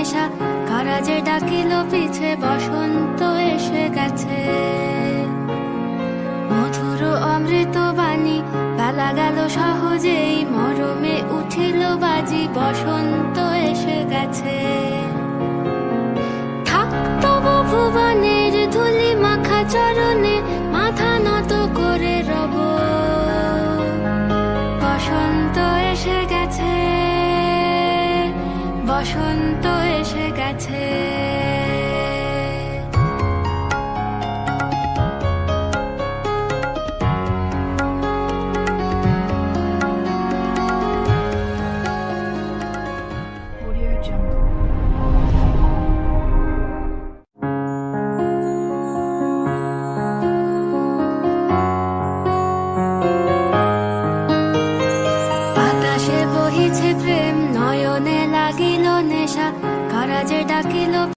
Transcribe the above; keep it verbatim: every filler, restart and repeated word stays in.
নেশা, কারা যে ডাকিল পিছে, বসন্ত এসে গেছে। মধুর অমৃত বাণী, বেলা গেল সহজেই, মরমে উঠিল বাজি, বসন্ত এসে গেছে। থাক তবু ভুবনের ধুলি মাখা চরণে, মাথা নত করে রব। বসন্ত এসে গেছে, বসন্ত এসে গেছে। বাতাসে বহিছে প্রেম, নয়নে লাগিল নেশা, কারা যে ডাকিল